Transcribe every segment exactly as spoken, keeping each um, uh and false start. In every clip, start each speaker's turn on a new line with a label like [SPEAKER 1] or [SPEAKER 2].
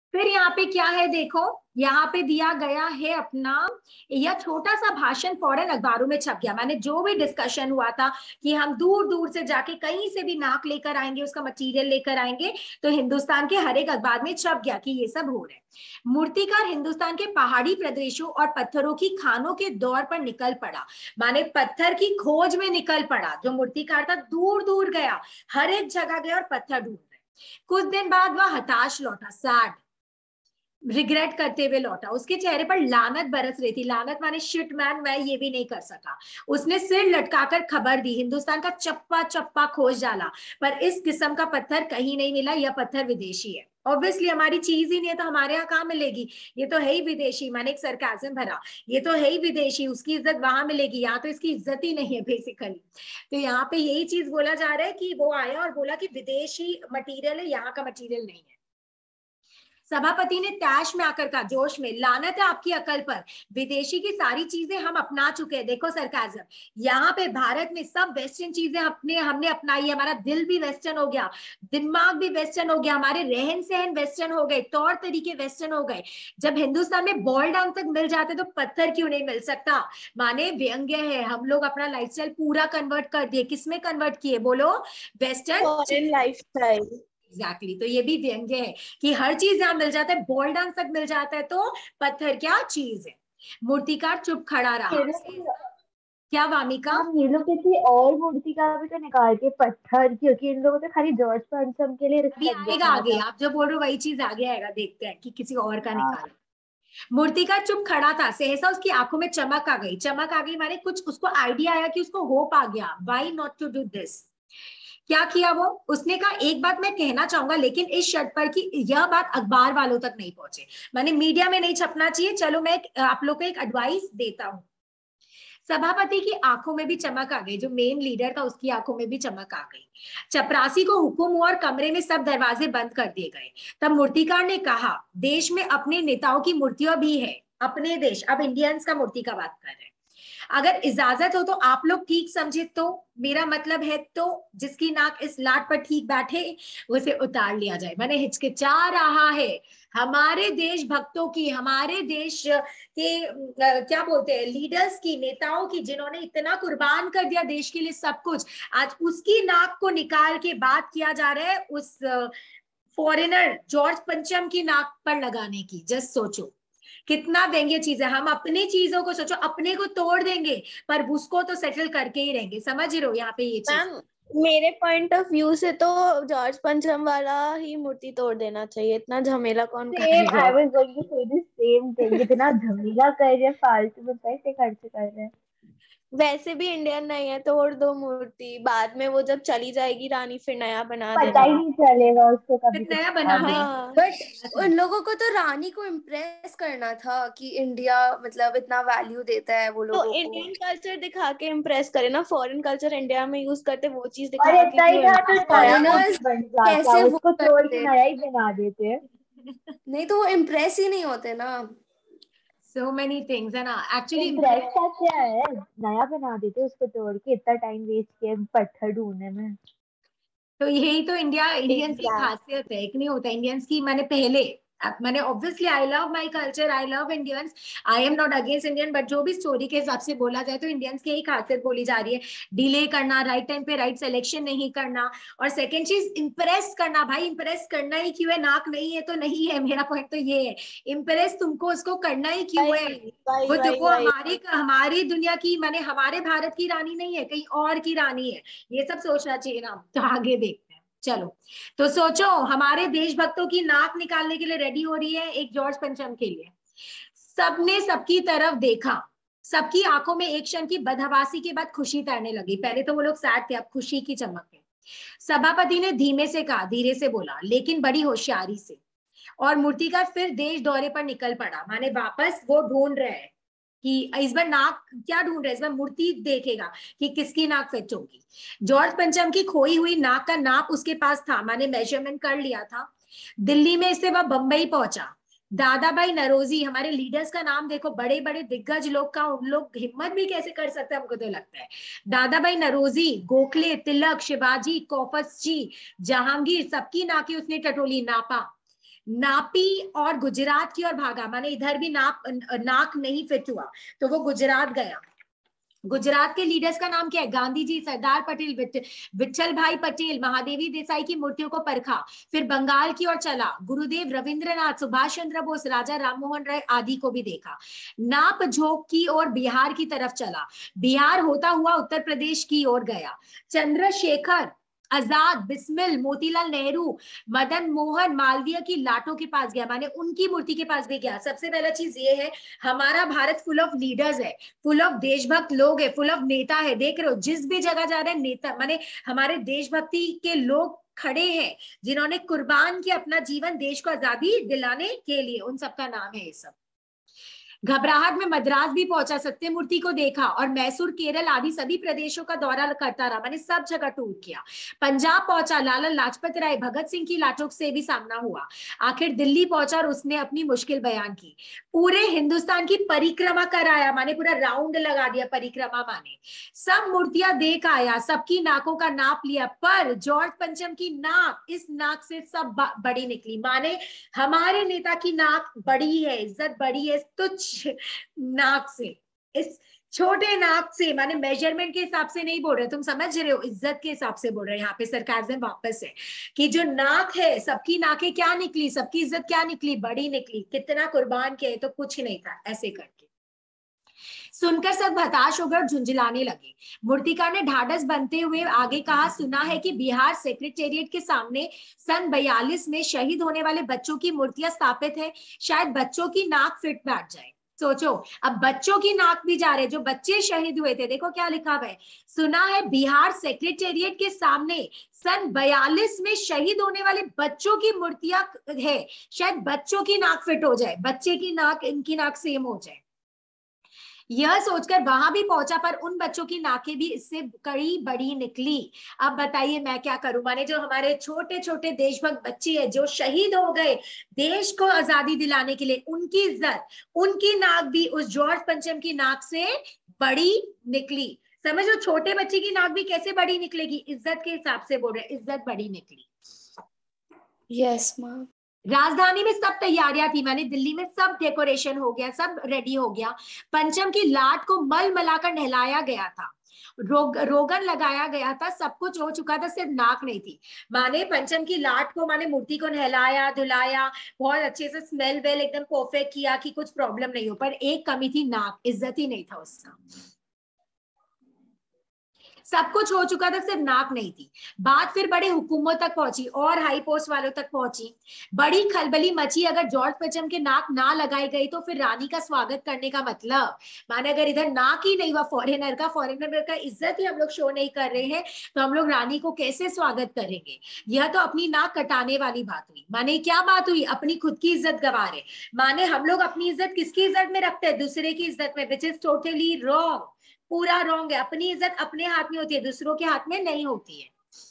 [SPEAKER 1] फिर यहाँ पे क्या है देखो, यहाँ पे दिया गया है अपना यह छोटा सा भाषण फौरन अखबारों में छप गया। माने जो भी डिस्कशन हुआ था कि हम दूर दूर से जाके कहीं से भी नाक लेकर आएंगे, उसका मटेरियल लेकर आएंगे, तो हिंदुस्तान के हर एक अखबार में छप गया कि ये सब हो रहा है। मूर्तिकार हिंदुस्तान के पहाड़ी प्रदेशों और पत्थरों की खानों के दौर पर निकल पड़ा। माने पत्थर की खोज में निकल पड़ा। जो मूर्तिकार था दूर दूर गया, हर एक जगह गया और पत्थर ढूंढ रहे। कुछ दिन बाद वह हताश लौटा, सैड, रिग्रेट करते हुए लौटा। उसके चेहरे पर लानत बरस रही थी। लानत माने शिट मैन, मैं ये भी नहीं कर सका। उसने सिर लटकाकर खबर दी, हिंदुस्तान का चप्पा चप्पा खोज डाला, पर इस किस्म का पत्थर कहीं नहीं मिला। यह पत्थर विदेशी है। ऑब्वियसली हमारी चीज ही नहीं है तो हमारे यहाँ कहाँ मिलेगी? ये तो है ही विदेशी। मैंने एक सरकाजम भरा, ये तो है ही विदेशी, उसकी इज्जत वहां मिलेगी, यहाँ तो इसकी इज्जत ही नहीं है बेसिकली। तो यहाँ पे यही चीज बोला जा रहा है कि वो आया और बोला कि विदेशी मटीरियल है, यहाँ का मटीरियल नहीं है। सभापति ने तैश में आकर कहा, जोश में, लानत है आपकी अकल पर, विदेशी की सारी चीजें हम अपना चुके हैं। देखो सरकाजम, यहाँ पे भारत में सब वेस्टर्न चीजें अपने हमने अपनाई है। हमारा दिल भी वेस्टर्न हो गया, दिमाग भी वेस्टर्न हो गया, हमारे रहन सहन वेस्टर्न हो गए, तौर तरीके वेस्टर्न हो गए। जब हिंदुस्तान में बॉल डाउन तक मिल जाते तो पत्थर क्यों नहीं मिल सकता? माने व्यंग्य है, हम लोग अपना लाइफस्टाइल पूरा कन्वर्ट कर दिए। किसमें कन्वर्ट किए बोलो? Western
[SPEAKER 2] lifestyle.
[SPEAKER 1] Exactly exactly. तो ये भी व्यंग्य है कि हर चीज यहाँ मिल जाता है, बॉल डाउन तक मिल जाता है, तो पत्थर क्या चीज है? मूर्तिकार चुप खड़ा रहा। क्या वामिका?
[SPEAKER 2] हम ये लोग किसी और मूर्ति का भी तो निकाल के पत्थर, क्योंकि इन लोगों ने खाली जॉर्ज पंचम के लिए
[SPEAKER 1] अभी
[SPEAKER 2] रिस्पेक्ट
[SPEAKER 1] आएगा
[SPEAKER 2] दिखाया
[SPEAKER 1] आगे,
[SPEAKER 2] था।
[SPEAKER 1] आप जो बोल रहे हो वही चीज आगे आएगा, देखते हैं कि किसी और का
[SPEAKER 2] हाँ।
[SPEAKER 1] निकाल। मूर्तिकार चुप खड़ा था, सहसा उसकी आंखों में चमक आ गई। चमक आ गई माने कुछ उसको आइडिया आया कि उसको होप आ गया, why not to do this. क्या किया वो? उसने कहा, एक बात मैं कहना चाहूंगा, लेकिन इस शर्त पर कि यह बात अखबार वालों तक नहीं पहुंचे। माने मीडिया में नहीं छपना चाहिए। चलो मैं आप लोग को एक एडवाइस देता हूं। सभापति की आंखों में भी चमक आ गई, जो मेन लीडर था उसकी आंखों में भी चमक आ गई। चपरासी को हुक्म हुआ और कमरे में सब दरवाजे बंद कर दिए गए। तब मूर्तिकार ने कहा, देश में अपने नेताओं की मूर्तियां भी है। अपने देश, अब इंडियंस का मूर्ति का बात कर रहे हैं। अगर इजाजत हो तो आप लोग ठीक समझे तो, मेरा मतलब है तो जिसकी नाक इस लाट पर ठीक बैठे उसे उतार लिया जाए। मैंने हिचकिचा रहा है हमारे देश भक्तों की, हमारे देश के क्या बोलते हैं, लीडर्स की, नेताओं की, जिन्होंने इतना कुर्बान कर दिया देश के लिए सब कुछ, आज उसकी नाक को निकाल के बात किया जा रहा है उस फॉरेनर जॉर्ज पंचम की नाक पर लगाने की। जस्ट सोचो कितना व्यंग्य चीज है। हम अपनी चीजों को सोचो, अपने को तोड़ देंगे पर उसको तो सेटल करके ही रहेंगे। समझ रहे हो यहाँ पे ये चीज?
[SPEAKER 2] मैम, मेरे पॉइंट ऑफ व्यू से तो जॉर्ज पंचम वाला ही मूर्ति तोड़ देना चाहिए। इतना झमेला कौन
[SPEAKER 3] सेम,
[SPEAKER 2] करेगा?
[SPEAKER 3] I was going to say the same thing. इतना झमेला कर रहे हैं, फालतू में पैसे खर्च कर रहे हैं।
[SPEAKER 2] वैसे भी इंडियन नहीं है, तोड़ दो मूर्ति, बाद में वो जब चली जाएगी रानी फिर नया बना
[SPEAKER 3] पता
[SPEAKER 2] देना।
[SPEAKER 3] ही नहीं चलेगा उसको कभी
[SPEAKER 1] फिर
[SPEAKER 3] कुछ
[SPEAKER 1] नया
[SPEAKER 3] था
[SPEAKER 1] बना
[SPEAKER 3] भी।
[SPEAKER 1] दे।
[SPEAKER 2] हाँ।
[SPEAKER 4] बट उन लोगों को तो रानी को इम्प्रेस करना था कि इंडिया मतलब इतना वैल्यू देता है वो
[SPEAKER 2] तो
[SPEAKER 4] लोगों को।
[SPEAKER 2] इंडियन कल्चर दिखा के इम्प्रेस करे ना, फॉरेन कल्चर इंडिया में यूज करते, वो चीज
[SPEAKER 3] और
[SPEAKER 2] दिखा के
[SPEAKER 3] इतना ही
[SPEAKER 2] क्यों
[SPEAKER 3] था तो
[SPEAKER 2] impress
[SPEAKER 3] नया
[SPEAKER 2] करे?
[SPEAKER 4] फॉरेनर्स
[SPEAKER 3] मूर्ति बन जाता,
[SPEAKER 4] कैसे वो
[SPEAKER 3] उसको तोड़ के
[SPEAKER 4] करते,
[SPEAKER 3] नया ही बना देते।
[SPEAKER 4] नहीं तो वो इम्प्रेस ही नहीं होते ना।
[SPEAKER 1] सो मेनी थिंग्स है ना एक्चुअली।
[SPEAKER 3] इम्प्रेस का क्या है, नया बना देते उसको तोड़ के। इतना टाइम वेस्ट किया पत्थर ढूंढने में।
[SPEAKER 1] तो यही तो इंडिया इंडियंस की
[SPEAKER 2] Exact.
[SPEAKER 1] खासियत है, एक नहीं होता इंडियंस की। मैंने पहले मैंने obviously I love my culture, I love Indians, I am not against Indian, but जो भी स्टोरी के हिसाब से बोला जाए तो इंडियंस की यही खासियत बोली जा रही है, डिले करना, राइट टाइम पे राइट सिलेक्शन नहीं करना, और सेकंड चीज इम्प्रेस करना। भाई इम्प्रेस करना ही क्यों है? नाक नहीं है तो नहीं है, मेरा पॉइंट तो ये है। इम्प्रेस तुमको उसको करना ही क्यों है?
[SPEAKER 2] वही वही
[SPEAKER 1] वो
[SPEAKER 2] वही
[SPEAKER 1] वो
[SPEAKER 2] वही
[SPEAKER 1] हमारी हमारी दुनिया की, माने हमारे भारत की रानी नहीं है, कहीं और की रानी है। ये सब सोचना चाहिए ना। तो आगे देखते हैं, चलो। तो सोचो, हमारे देशभक्तों की नाक निकालने के लिए रेडी हो रही है एक जॉर्ज पंचम के लिए। सबने सबकी तरफ देखा, सबकी आंखों में एक क्षण की बदहवासी के बाद खुशी तैरने लगी। पहले तो वो लोग सैड थे, अब खुशी की चमक है। सभापति ने धीमे से कहा, धीरे से बोला लेकिन बड़ी होशियारी से, और मूर्तिकार फिर देश दौरे पर निकल पड़ा। माने वापस वो ढूंढ रहे हैं कि इस बार नाक क्या ढूंढ रहे हैं, इस बार मूर्ति देखेगा कि किसकी नाक फिट होगी। जॉर्ज पंचम की खोई हुई नाक का नाप उसके पास था, माने मेजरमेंट कर लिया था। दिल्ली में से वह बंबई पहुंचा। दादा भाई नरोजी, हमारे लीडर्स का नाम देखो, बड़े बड़े दिग्गज लोग का, उन लोग हिम्मत भी कैसे कर सकते हैं हमको तो लगता है। दादा भाई नरोजी, गोखले, तिलक, शिवाजी, कौफस जी, जहांगीर, सबकी नाकें उसने टटोली, नापा। नापी और गुजरात की ओर भागा, माने इधर भी नाप नाक नहीं फिट हुआ तो वो गुजरात गया। गुजरात के लीडर्स का नाम क्या है? गांधी जी, सरदार पटेल, विठल भाई पटेल, महादेवी देसाई की मूर्तियों को परखा। फिर बंगाल की ओर चला, गुरुदेव रविंद्रनाथ, सुभाष चंद्र बोस, राजा राममोहन राय आदि को भी देखा। नाप झोंक की ओर बिहार की तरफ चला, बिहार होता हुआ उत्तर प्रदेश की ओर गया। चंद्रशेखर आजाद, बिस्मिल, मोतीलाल नेहरू, मदन मोहन मालवीय की लाटों के पास गया, माने उनकी मूर्ति के पास भी गया। सबसे पहला चीज ये है, हमारा भारत फुल ऑफ लीडर्स है, फुल ऑफ देशभक्त लोग है, फुल ऑफ नेता है। देख रहे हो जिस भी जगह जा रहे हैं नेता, माने हमारे देशभक्ति के लोग खड़े हैं जिन्होंने कुर्बान किया अपना जीवन देश को आजादी दिलाने के लिए, उन सबका नाम है ये सब। घबराहट में मद्रास भी पहुंचा, सत्यमूर्ति को देखा और मैसूर, केरल आदि सभी प्रदेशों का दौरा करता रहा, मैंने सब जगह टूर किया। पंजाब पहुंचा, लाला लाजपत राय, भगत सिंह की लाटों से भी सामना हुआ। आखिर दिल्ली पहुंचा और उसने अपनी मुश्किल बयान की। पूरे हिंदुस्तान की परिक्रमा कराया, माने पूरा राउंड लगा दिया, परिक्रमा माने सब मूर्तियां देख आया, सबकी नाकों का नाप लिया, पर जॉर्ज पंचम की नाक, इस नाक से सब बड़ी निकली। माने हमारे नेता की नाक बड़ी है, इज्जत बड़ी है तुच्छ नाक से, इस छोटे नाक से, माने मेजरमेंट के हिसाब से नहीं बोल रहे, तुम समझ रहे हो, इज्जत के हिसाब से बोल रहे हैं। यहाँ पे सरकार्जम वापस है कि जो नाक है, सबकी नाकें क्या निकली, सबकी इज्जत क्या निकली, बड़ी निकली। कितना कुर्बान किया, तो कुछ नहीं था, ऐसे करके। सुनकर सब हताश होकर झुंझलाने लगे। मूर्तिकार ने ढाढ़स बनते हुए आगे कहा, सुना है कि बिहार सेक्रेटेरिएट के सामने सन बयालीस में शहीद होने वाले बच्चों की मूर्तियां स्थापित है, शायद बच्चों की नाक फिट बैठ जाए। सोचो, अब बच्चों की नाक भी जा रहे, जो बच्चे शहीद हुए थे। देखो क्या लिखा हुआ है, सुना है बिहार सेक्रेटेरिएट के सामने सन बयालीस में शहीद होने वाले बच्चों की मूर्तियां है, शायद बच्चों की नाक फिट हो जाए, बच्चे की नाक इनकी नाक सेम हो जाए। यह सोचकर वहां भी पहुंचा, पर उन बच्चों की नाकें भी इससे कई बड़ी निकली। अब बताइए मैं क्या करूं, माने जो हमारे छोटे छोटे देशभक्त बच्चे हैं जो शहीद हो गए देश को आजादी दिलाने के लिए, उनकी इज्जत, उनकी नाक भी उस जॉर्ज पंचम की नाक से बड़ी निकली। समझो, छोटे बच्चे की नाक भी कैसे बड़ी निकलेगी, इज्जत के हिसाब से बोल रहे, इज्जत बड़ी निकली।
[SPEAKER 4] Yes ma'am.
[SPEAKER 1] राजधानी में सब तैयारियां थी, मैंने दिल्ली में सब डेकोरेशन हो गया, सब रेडी हो गया। पंचम की लाट को मल मलाकर नहलाया गया था, रोग, रोगन लगाया गया था, सब कुछ हो चुका था, सिर्फ नाक नहीं थी। माने पंचम की लाट को, माने मूर्ति को नहलाया धुलाया, बहुत अच्छे से स्मेल वेल एकदम परफेक्ट किया कि कुछ प्रॉब्लम नहीं हो, पर एक कमी थी, नाक, इज्जत ही नहीं था उसका। सब कुछ हो चुका था, सिर्फ नाक नहीं थी। बात फिर बड़े हुकूमों तक पहुंची और हाई पोस्ट वालों तक पहुंची। बड़ी खलबली मची, अगर जॉर्ज पंचम के नाक ना लगाई गई तो फिर रानी का स्वागत करने का मतलब, माने अगर इधर नाक ही नहीं हुआ फॉरेनर का, फॉरेनर का इज्जत ही हम लोग शो नहीं कर रहे हैं, तो हम लोग रानी को कैसे स्वागत करेंगे। यह तो अपनी नाक कटाने वाली बात हुई। माने क्या बात हुई, अपनी खुद की इज्जत गवा रहे। माने हम लोग अपनी इज्जत किसकी इज्जत में रखते हैं, दूसरे की इज्जत में, विच इज टोटली रॉन्ग, पूरा रॉन्ग है। अपनी इज्जत अपने हाथ में होती है, दूसरों के हाथ में नहीं होती है।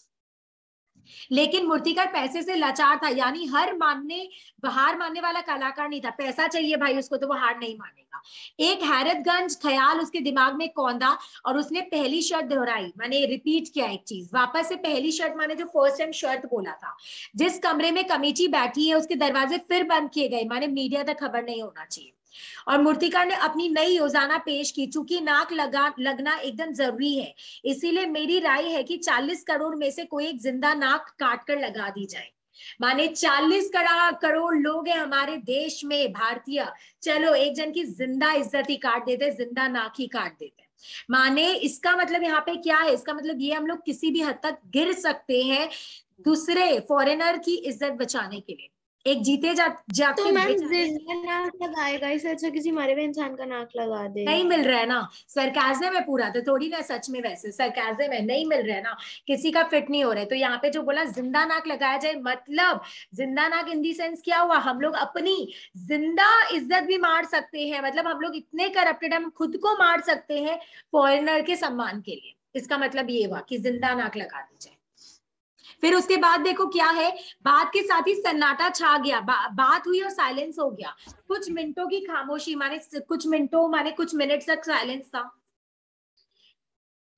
[SPEAKER 1] लेकिन मूर्तिकार पैसे से लाचार था, यानी हर मानने हार मानने वाला कलाकार नहीं था। पैसा चाहिए भाई उसको, तो वो हार नहीं मानेगा। एक हैरतगंज ख्याल उसके दिमाग में कौंधा और उसने पहली शर्त दोहराई, माने रिपीट किया एक चीज वापस से। पहली शर्त माने जो फर्स्ट टाइम शर्त बोला था, जिस कमरे में कमेटी बैठी है उसके दरवाजे फिर बंद किए गए, माने मीडिया तक खबर नहीं होना चाहिए। और मूर्तिकार ने अपनी नई योजना पेश की, चूंकि नाक लगा लगना एकदम जरूरी है, इसीलिए मेरी राय है कि चालीस करोड़ में से कोई एक जिंदा नाक काट कर लगा दी जाए। माने चालीस करोड़ लोग हैं हमारे देश में भारतीय, चलो एक जन की जिंदा इज्जत ही काट देते, जिंदा नाक ही काट देते। माने इसका मतलब यहाँ पे क्या है, इसका मतलब ये हम लोग किसी भी हद तक गिर सकते हैं दूसरे फॉरेनर की इज्जत बचाने के लिए। एक जीते जा जाते
[SPEAKER 2] तो मैम जिंदा नाक लगाएगा, इससे अच्छा किसी मरे हुए इंसान का नाक लगा दे।
[SPEAKER 1] नहीं मिल रहा है ना, सरकाज़म है पूरा, तो थोड़ी ना सच में वैसे सरकाज़म है, नहीं मिल रहा है ना, किसी का फिट नहीं हो रहा है। तो यहाँ पे जो बोला जिंदा नाक लगाया जाए, मतलब जिंदा नाक इन दी सेंस क्या हुआ, हम लोग अपनी जिंदा इज्जत भी मार सकते हैं, मतलब हम लोग इतने करप्टेड, हम खुद को मार सकते हैं फॉरेनर के सम्मान के लिए। इसका मतलब ये हुआ कि जिंदा नाक लगा दी जाए। फिर उसके बाद देखो क्या है, बात के साथ ही सन्नाटा छा गया, बा, बात हुई और साइलेंस हो गया। कुछ मिनटों की खामोशी, माने कुछ मिनटों माने कुछ मिनट तक साइलेंस था।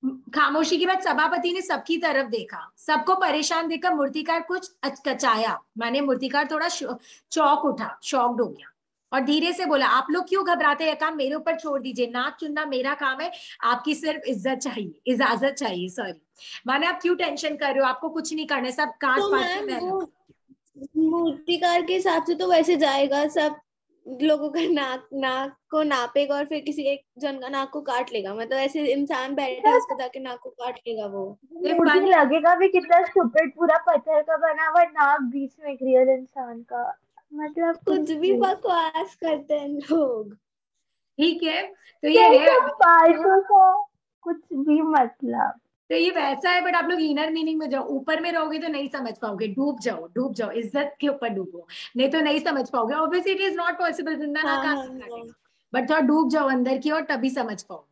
[SPEAKER 1] खामोशी के बाद सभापति ने सबकी तरफ देखा, सबको परेशान देखकर मूर्तिकार कुछ अचकचाया, माने मूर्तिकार थोड़ा चौंक उठा, शॉक्ड हो गया और धीरे से बोला, आप लोग क्यों घबराते हैं, काम मेरे ऊपर छोड़ दीजिए, नाक चुनना मेरा काम है, आपकी सिर्फ इज्जत चाहिए, इजाजत चाहिए, सॉरी, माने आप क्यों टेंशन कर रहे हो, आपको कुछ नहीं करना, सब काट
[SPEAKER 2] तो
[SPEAKER 1] पाट के
[SPEAKER 2] मैम
[SPEAKER 1] मैं
[SPEAKER 2] वो मूर्तिकार के हिसाब से तो वैसे जाएगा, सब लोगों का नाक नाक को नापेगा और फिर किसी एक जन का नाक को काट लेगा, मतलब ऐसे इंसान बैठा है उसको जाके नाक को काट लेगा वो।
[SPEAKER 3] मूर्ति लगेगा भी कितना स्टूपिड, पूरा पत्थर का बना हुआ, नाक बीच में एक रियल इंसान का, मतलब
[SPEAKER 2] कुछ भी बकवास करते हैं लोग।
[SPEAKER 1] ठीक है, तो ये है
[SPEAKER 3] फालतू का कुछ भी मतलब,
[SPEAKER 1] तो ये वैसा है, बट आप लोग इनर मीनिंग में जाओ, ऊपर में रहोगे तो नहीं समझ पाओगे, डूब जाओ, डूब जाओ, इज्जत के ऊपर डूबो, नहीं तो नहीं समझ पाओगे, obviously it is not possible, जिंदा ना काटेगा, बट थोड़ा डूब जाओ अंदर की और तभी समझ पाओगे।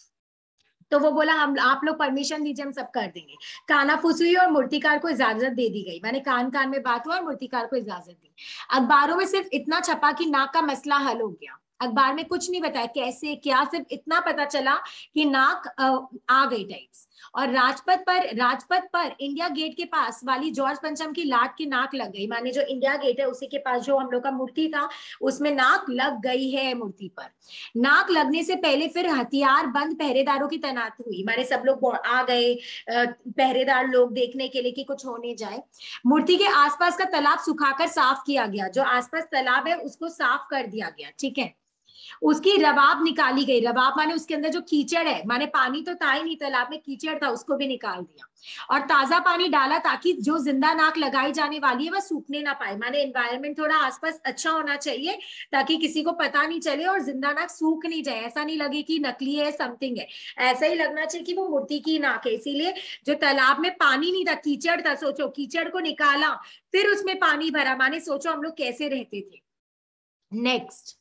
[SPEAKER 1] तो वो बोला, हम आप लोग परमिशन दीजिए, हम सब कर देंगे। कानाफूसी हुई और मूर्तिकार को इजाजत दे दी गई, मैंने कान कान में बात हुआ और मूर्तिकार को इजाजत दी। अखबारों में सिर्फ इतना छपा कि नाक का मसला हल हो गया, अखबार में कुछ नहीं बताया कैसे क्या, सिर्फ इतना पता चला कि नाक आ गई टाइप्स। और राजपथ पर राजपथ पर इंडिया गेट के पास वाली जॉर्ज पंचम की लाट की नाक लग गई, माने जो इंडिया गेट है उसी के पास जो हम लोग का मूर्ति था उसमें नाक लग गई है मूर्ति पर। नाक लगने से पहले फिर हथियार बंद पहरेदारों की तैनाती हुई, माने सब लोग आ गए पहरेदार लोग देखने के लिए कि कुछ होने जाए। मूर्ति के आसपास का तालाब सुखाकर साफ किया गया, जो आसपास तालाब है उसको साफ कर दिया गया, ठीक है। उसकी रबाब निकाली गई, रबाब माने उसके अंदर जो कीचड़ है, माने पानी तो था ही नहीं, तालाब में कीचड़ था, उसको भी निकाल दिया और ताजा पानी डाला ताकि जो जिंदा नाक लगाई जाने वाली है वह सूखने ना पाए, माने एनवायरनमेंट थोड़ा आसपास अच्छा होना चाहिए ताकि किसी को पता नहीं चले और जिंदा नाक सूख नहीं जाए, ऐसा नहीं लगे कि नकली है समथिंग है, ऐसा ही लगना चाहिए कि वो मूर्ति की नाक है। इसीलिए जो तालाब में पानी नहीं था, कीचड़ था, सोचो कीचड़ को निकाला फिर उसमें पानी भरा, माने सोचो हम लोग कैसे रहते थे। नेक्स्ट,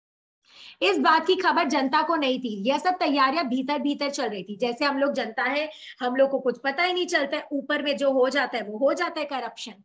[SPEAKER 1] इस बात की खबर जनता को नहीं थी, यह सब तैयारियां भीतर भीतर चल रही थी, जैसे हम लोग जनता है, हम लोग को कुछ पता ही नहीं चलता है, ऊपर में जो हो जाता है वो हो जाता है, करप्शन।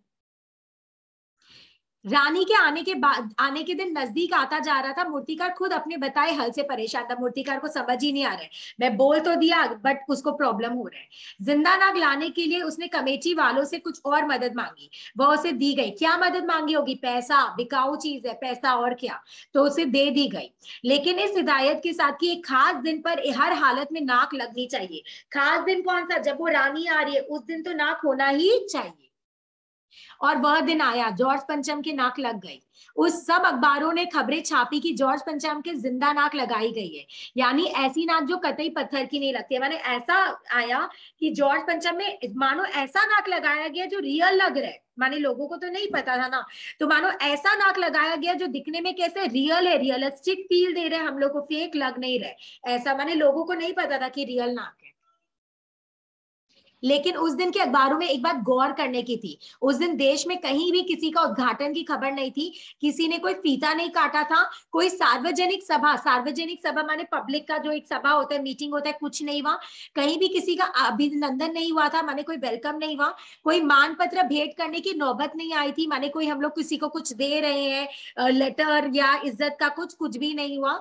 [SPEAKER 1] रानी के आने के बाद आने के दिन नजदीक आता जा रहा था, मूर्तिकार खुद अपने बताए हल से परेशान था, मूर्तिकार को समझ ही नहीं आ रहा है, मैं बोल तो दिया बट उसको प्रॉब्लम हो रहा है। जिंदा नाग लाने के लिए उसने कमेटी वालों से कुछ और मदद मांगी, वह उसे दी गई। क्या मदद मांगी होगी, पैसा, बिकाऊ चीज है पैसा और क्या, तो उसे दे दी गई, लेकिन इस हिदायत के साथ कि एक खास दिन पर हर हालत में नाक लगनी चाहिए। खास दिन कौन सा, जब वो रानी आ रही है उस दिन तो नाक होना ही चाहिए, और वह दिन आया, जॉर्ज पंचम की नाक लग गई। उस सब अखबारों ने खबरें छापी कि जॉर्ज पंचम के जिंदा नाक लगाई गई है, यानी ऐसी नाक जो कतई पत्थर की नहीं लगती है, माने ऐसा आया कि जॉर्ज पंचम में मानो ऐसा नाक लगाया गया जो रियल लग रहा है, माने लोगों को तो नहीं पता था ना, तो मानो ऐसा नाक लगाया गया जो दिखने में कैसे रियल है, रियलिस्टिक फील दे रहे हैं हम लोग को, फेक लग नहीं रहे ऐसा, माने लोगों को नहीं पता था कि रियल नाक है। लेकिन उस दिन के अखबारों में एक बात गौर करने की थी, उस दिन देश में कहीं भी किसी का उद्घाटन की खबर नहीं थी, किसी ने कोई फीता नहीं काटा था, कोई सार्वजनिक सभा, सार्वजनिक सभा माने पब्लिक का जो एक सभा होता है, मीटिंग होता है, कुछ नहीं हुआ, कहीं भी किसी का अभिनंदन नहीं हुआ था, माने कोई वेलकम नहीं हुआ, कोई मान पत्र भेंट करने की नौबत नहीं आई थी, माने कोई हम लोग किसी को कुछ दे रहे हैं लेटर या इज्जत का कुछ कुछ भी नहीं हुआ।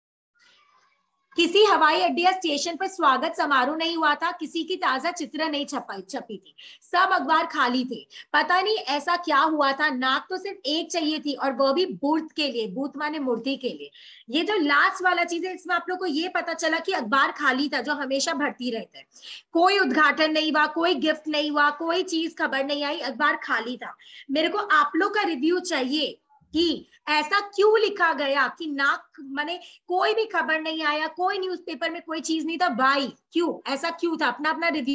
[SPEAKER 1] किसी हवाई अड्डे या स्टेशन पर स्वागत समारोह नहीं हुआ था, किसी की ताजा चित्र नहीं छपाई छपी थी, सब अखबार खाली थे। पता नहीं ऐसा क्या हुआ था, नाक तो सिर्फ एक चाहिए थी और वह भी बूथ के लिए, बूथ माने मूर्ति के लिए। ये जो लास्ट वाला चीज है इसमें आप लोग को ये पता चला कि अखबार खाली था, जो हमेशा भरती रहता है, कोई उद्घाटन नहीं हुआ, कोई गिफ्ट नहीं हुआ, कोई चीज खबर नहीं आई, अखबार खाली था। मेरे को आप लोग का रिव्यू चाहिए कि ऐसा क्यों लिखा गया कि नाक माने कोई भी खबर नहीं आया, कोई न्यूज़पेपर में कोई चीज नहीं था, वाई, क्यों ऐसा क्यों था, अपना अपना रिव्यू।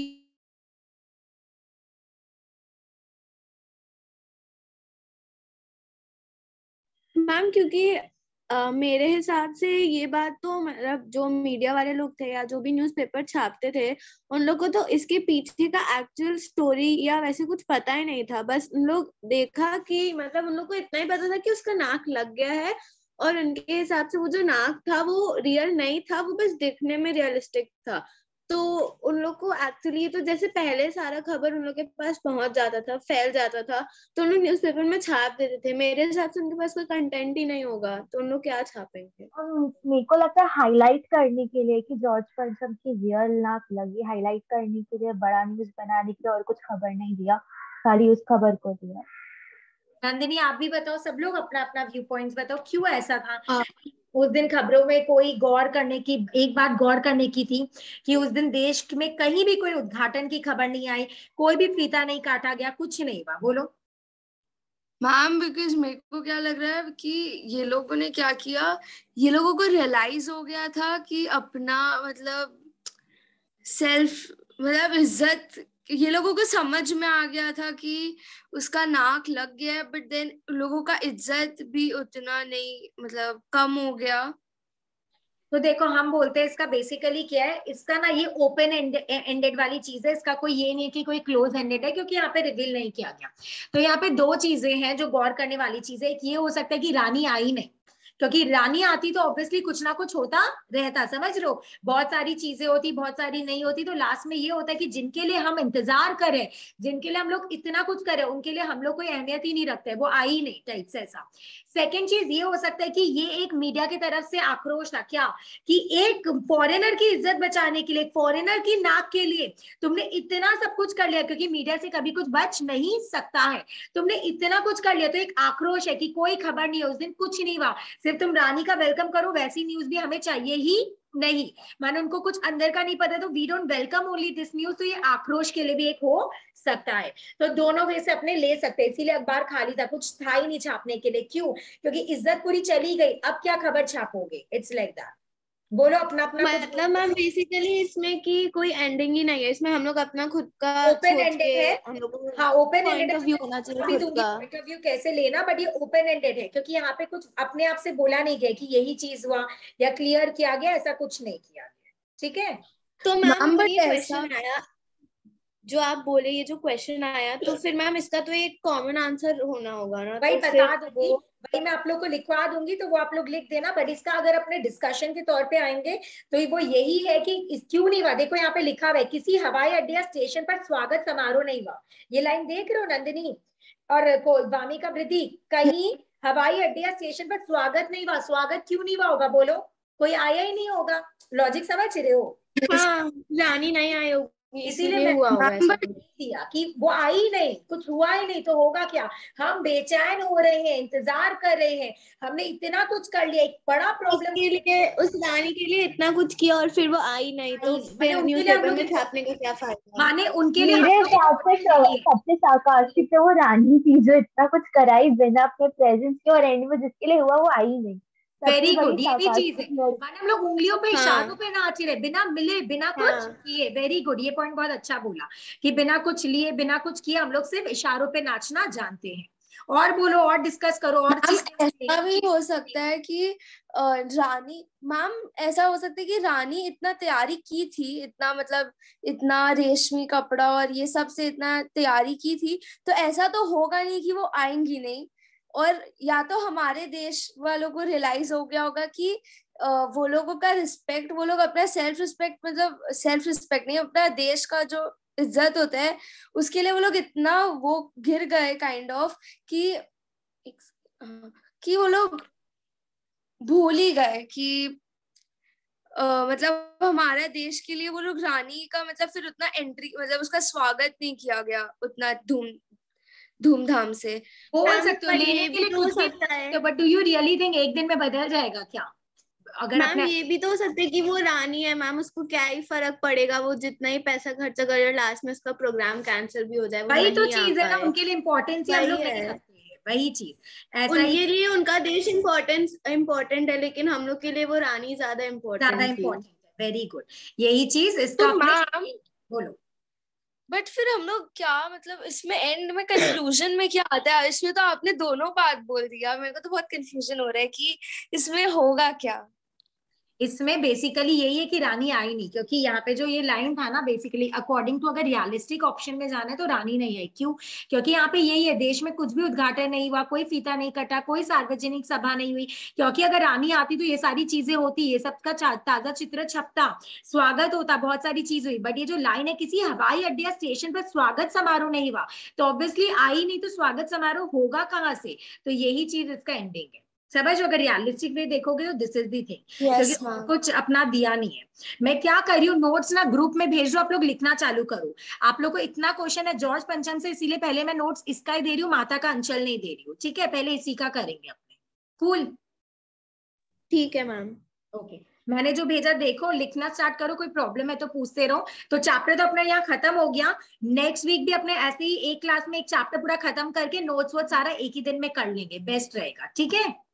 [SPEAKER 2] मैम क्योंकि Uh, मेरे हिसाब से ये बात तो मतलब जो मीडिया वाले लोग थे या जो भी न्यूज़पेपर छापते थे उन लोग को तो इसके पीछे का एक्चुअल स्टोरी या वैसे कुछ पता ही नहीं था, बस उन लोग देखा कि मतलब उन लोग को इतना ही पता था कि उसका नाक लग गया है और उनके हिसाब से वो जो नाक था वो रियल नहीं था, वो बस दिखने में रियलिस्टिक था। तो उन लोग को एक्चुअली तो जैसे पहले सारा खबर उन लोग के पास पहुंच जाता था, फैल जाता था, तो उन लोग न्यूज़पेपर में छाप देते थे। मेरे हिसाब से उनके पास कोई कंटेंट ही नहीं होगा तो उन लोग क्या छापेंगे।
[SPEAKER 3] और मेरे को लगता है हाईलाइट करने के लिए कि जॉर्ज पंचम की रियल नाक लगी, हाईलाइट करने के लिए बड़ा न्यूज बनाने के लिए और कुछ खबर नहीं दिया, खाली उस खबर को दिया।
[SPEAKER 1] नंदिनी आप भी बताओ, सब लोग अपना अपना व्यू पॉइंट्स बताओ, क्यों ऐसा था
[SPEAKER 2] हाँ।
[SPEAKER 1] उस दिन खबरों में कोई गौर करने की, एक बात गौर करने की थी कि उस दिन देश में कहीं भी कोई उद्घाटन की खबर नहीं आई, कोई भी फीता नहीं काटा गया, कुछ नहीं हुआ। बोलो
[SPEAKER 4] मैम, बिकॉज मेरे को क्या लग रहा है कि ये लोगों ने क्या किया, ये लोगों को रियलाइज हो गया था कि अपना मतलब सेल्फ मतलब इज्जत, ये लोगों को समझ में आ गया था कि उसका नाक लग गया है, बट देन लोगों का इज्जत भी उतना नहीं मतलब कम हो गया।
[SPEAKER 1] तो देखो हम बोलते हैं इसका बेसिकली क्या है, इसका ना ये ओपन एंडेड वाली चीज है, इसका कोई ये नहीं है कि कोई क्लोज एंडेड है, क्योंकि यहाँ पे रिवील नहीं किया गया। तो यहाँ पे दो चीजें हैं जो गौर करने वाली चीजें, एक ये हो सकता है कि रानी आई नहीं, क्योंकि रानी आती तो ऑब्वियसली कुछ ना कुछ होता रहता, समझ रहे हो, बहुत सारी चीजें होती, बहुत सारी नहीं होती, तो लास्ट में ये होता है कि जिनके लिए हम इंतजार करें, जिनके लिए हम लोग इतना कुछ करें, उनके लिए हम लोग कोई अहमियत ही नहीं रखते, वो आई नहीं टाइप से ऐसा। सेकेंड चीज ये हो सकता है कि ये एक मीडिया की तरफ से आक्रोश था क्या, कि एक फॉरेनर की इज्जत बचाने के लिए, फॉरेनर की नाक के लिए तुमने इतना सब कुछ कर लिया, क्योंकि मीडिया से कभी कुछ बच नहीं सकता है, तुमने इतना कुछ कर लिया, तो एक आक्रोश है कि कोई खबर नहीं है उस दिन, कुछ नहीं हुआ, सिर्फ तुम रानी का वेलकम करो, वैसी न्यूज भी हमें चाहिए ही नहीं, मानो उनको कुछ अंदर का नहीं पता, तो we don't welcome only this news. तो ये आक्रोश के लिए भी एक हो सकता है, तो दोनों वे से अपने ले सकते हैं, इसीलिए अखबार खाली था, कुछ था ही नहीं छापने के लिए। क्यों? क्योंकि इज्जत पूरी चली गई, अब क्या खबर छापोगे, इट्स लाइक दैट। बोलो अपना अपना कुछ।
[SPEAKER 2] मतलब मैम बेसिकली इसमें कि कोई एंडिंग ही नहीं है, इसमें हम लोग अपना खुद का
[SPEAKER 1] ओपन
[SPEAKER 2] सोच के
[SPEAKER 1] एंडेड है,
[SPEAKER 2] हम लोग को
[SPEAKER 1] हाँ ओपन एंडेड
[SPEAKER 2] पॉइंट
[SPEAKER 1] है,
[SPEAKER 2] ऑफ व्यू होना चाहिए
[SPEAKER 1] भी
[SPEAKER 2] खुद
[SPEAKER 1] दूंगी
[SPEAKER 2] का।
[SPEAKER 1] पॉइंट ऑफ व्यू कैसे लेना, बट ये ओपन एंडेड है, क्योंकि यहाँ पे कुछ अपने आप से बोला नहीं गया कि यही चीज हुआ या क्लियर किया गया, ऐसा कुछ नहीं किया गया, ठीक है।
[SPEAKER 2] तो मैम
[SPEAKER 4] मैम
[SPEAKER 2] वो
[SPEAKER 4] बट
[SPEAKER 2] ये
[SPEAKER 4] ऐसा
[SPEAKER 2] क्वेश्चन आया जो आप बोले, ये जो क्वेश्चन आया, तो फिर मैम इसका तो एक कॉमन आंसर होना होगा ना,
[SPEAKER 1] वही
[SPEAKER 2] तो
[SPEAKER 1] बता
[SPEAKER 2] फिर
[SPEAKER 1] दूंगी,
[SPEAKER 2] वो
[SPEAKER 1] वही मैं आप लोग को लिखवा दूंगी, तो वो आप लोग लिख देना, बट इसका अगर अपने डिस्कशन के तौर पे आएंगे तो वो यही है कि इस क्यों नहीं हुआ। देखो यहाँ पे लिखा हुआ है, किसी हवाई अड्डे या स्टेशन पर स्वागत समारोह नहीं हुआ, ये लाइन देख रहे हो नंदिनी और वामिका वृद्धि, कहीं हवाई अड्डे या स्टेशन पर स्वागत नहीं हुआ, स्वागत क्यों नहीं हुआ होगा, बोलो, कोई आया ही नहीं होगा, लॉजिक समझ रहे हो,
[SPEAKER 2] हाँ रानी नहीं आई होगी
[SPEAKER 1] इसीलिए
[SPEAKER 2] इसीलिए
[SPEAKER 1] मैं
[SPEAKER 2] हुआ होगा
[SPEAKER 4] मैम
[SPEAKER 2] ऐसा
[SPEAKER 4] बट
[SPEAKER 2] कुछ।
[SPEAKER 1] दिया कि वो आई ही नहीं, कुछ हुआ ही नहीं, तो होगा क्या, हम बेचैन हो रहे हैं, इंतजार कर रहे हैं, हमने इतना कुछ कर लिया, एक बड़ा प्रॉब्लम
[SPEAKER 2] उसके लिए, उस रानी के लिए इतना कुछ किया और फिर वो आई नहीं, तो
[SPEAKER 1] मैंने
[SPEAKER 2] फिर
[SPEAKER 1] उनके लिए हम
[SPEAKER 2] न्यूज़पेपर
[SPEAKER 1] लोग
[SPEAKER 2] में छापने का क्या फायदा।
[SPEAKER 1] माने उनके लिए हम
[SPEAKER 3] मेरे
[SPEAKER 1] लोग
[SPEAKER 3] हिसाब से
[SPEAKER 1] इम्पोर्टेंट नहीं है।
[SPEAKER 3] सबसे सार्कास्टिक तो वो रानी थी जो इतना कुछ कराई बिना अपने प्रेजेंस के, और एंड में जिसके लिए हुआ वो आई नहीं। सबसे
[SPEAKER 1] वेरी
[SPEAKER 3] बड़ी
[SPEAKER 1] गुड, ये भी चीज है,
[SPEAKER 3] सार्कास्टिक लड़
[SPEAKER 1] माने हम लोग उंगलियों पे इशारों
[SPEAKER 2] हाँ
[SPEAKER 1] पे नाच रहे, बिना मिले बिना कुछ
[SPEAKER 2] हाँ
[SPEAKER 1] किए, वेरी गुड, ये पॉइंट बहुत अच्छा बोला कि बिना कुछ लिए बिना कुछ किए हम लोग सिर्फ इशारों पे नाचना जानते हैं। और बोलो, और डिस्कस करो, और
[SPEAKER 4] मैम
[SPEAKER 1] चीजें।
[SPEAKER 4] ऐसा भी हो सकता है कि अ, रानी, मैम ऐसा हो सकता है कि रानी इतना तैयारी की थी, इतना मतलब इतना रेशमी कपड़ा और ये सब से इतना तैयारी की थी, तो ऐसा तो होगा नहीं कि वो आएंगी नहीं, और या तो हमारे देश वालों को रियलाइज हो गया होगा कि अ, वो लोगों का रिस्पेक्ट, वो लोग अपना सेल्फ रिस्पेक्ट, मतलब सेल्फ रिस्पेक्ट नहीं, अपना देश का जो इज्जत होता है उसके लिए वो लोग इतना वो गिर गए काइंड ऑफ कि कि वो लोग भूल ही गए कि Uh, मतलब हमारा देश के लिए वो लोग रानी का मतलब फिर उतना एंट्री, मतलब उसका स्वागत नहीं किया गया उतना धूम धूमधाम से।
[SPEAKER 1] बोल
[SPEAKER 2] मैम
[SPEAKER 1] सकते हो,
[SPEAKER 2] पर
[SPEAKER 1] लेने
[SPEAKER 2] ये
[SPEAKER 1] के
[SPEAKER 2] भी
[SPEAKER 1] लिए
[SPEAKER 2] तो हो
[SPEAKER 1] कुछ भी
[SPEAKER 2] सकता
[SPEAKER 1] बोल
[SPEAKER 2] है,
[SPEAKER 1] सकते हो, but do you really think एक दिन में बदल जाएगा क्या, अगर
[SPEAKER 2] मैम
[SPEAKER 1] अपने।
[SPEAKER 2] ये भी तो हो सकता है कि वो रानी है मैम, उसको क्या ही फर्क पड़ेगा, वो जितना ही पैसा खर्चा करे लास्ट में उसका प्रोग्राम कैंसिल भी हो जाए, वो
[SPEAKER 1] वही तो
[SPEAKER 2] नहीं आ
[SPEAKER 1] चीज है ना,
[SPEAKER 2] पाए।
[SPEAKER 1] उनके लिए इम्पोर्टेंस ही हम
[SPEAKER 2] वही
[SPEAKER 1] लोग नहीं
[SPEAKER 2] है,
[SPEAKER 1] रखते हैं, वही चीज ऐसा ही।
[SPEAKER 2] उनके लिए उनका देश इम्पोर्टेंस इम्पोर्टेंट है, लेकिन हम लोग के लिए वो रानी ज्यादा
[SPEAKER 1] ज्यादा
[SPEAKER 2] इम्पोर्टेंट थी।
[SPEAKER 1] इम्पोर्टेंट है, वेरी गुड, यही चीज इसका
[SPEAKER 4] तो
[SPEAKER 1] अपने।
[SPEAKER 4] मैम
[SPEAKER 1] बोलो।
[SPEAKER 4] बट फिर हम लोग क्या मतलब इसमें एंड में कंक्लूजन में क्या आता है, इसमें तो आपने दोनों बात बोल दिया, मेरे को तो बहुत कंफ्यूजन हो रहा है कि इसमें होगा क्या।
[SPEAKER 1] इसमें बेसिकली यही है कि रानी आई नहीं, क्योंकि यहाँ पे जो ये लाइन था ना, बेसिकली अकॉर्डिंग टू अगर रियलिस्टिक ऑप्शन में जाना है तो रानी नहीं आई। क्यों? क्योंकि यहाँ पे यही है, देश में कुछ भी उद्घाटन नहीं हुआ, कोई फीता नहीं कटा, कोई सार्वजनिक सभा नहीं हुई। क्योंकि अगर रानी आती तो ये सारी चीजें होती, ये सबका ताजा चित्र छपता, स्वागत होता, बहुत सारी चीज हुई। बट ये जो लाइन है, किसी हवाई अड्डे या स्टेशन पर स्वागत समारोह नहीं हुआ, तो ऑब्वियसली आई नहीं तो स्वागत समारोह होगा कहाँ से? तो यही चीज इसका एंडिंग है। समझ? अगर रियलिस्टिक वे देखोगे तो दिस इज दी थिंग, क्योंकि और कुछ अपना दिया नहीं है। मैं क्या कर रही हूँ, नोट्स ना ग्रुप में भेज दो, आप लोग लिखना चालू करो। आप लोग को इतना क्वेश्चन है जॉर्ज पंचम से, इसीलिए पहले मैं नोट्स इसका ही दे रही हूँ, माता का अंचल नहीं दे रही हूँ, ठीक है? पहले इसी का करेंगे अपने। कूल,
[SPEAKER 2] ठीक है मैम।
[SPEAKER 1] ओके, मैंने जो भेजा देखो, लिखना स्टार्ट करो, कोई प्रॉब्लम है तो पूछते रहो। तो चैप्टर तो अपना यहाँ खत्म हो गया। नेक्स्ट वीक भी अपने ऐसे ही एक क्लास में एक चैप्टर पूरा खत्म करके नोट्स वोट सारा एक ही दिन में कर लेंगे, बेस्ट रहेगा, ठीक है?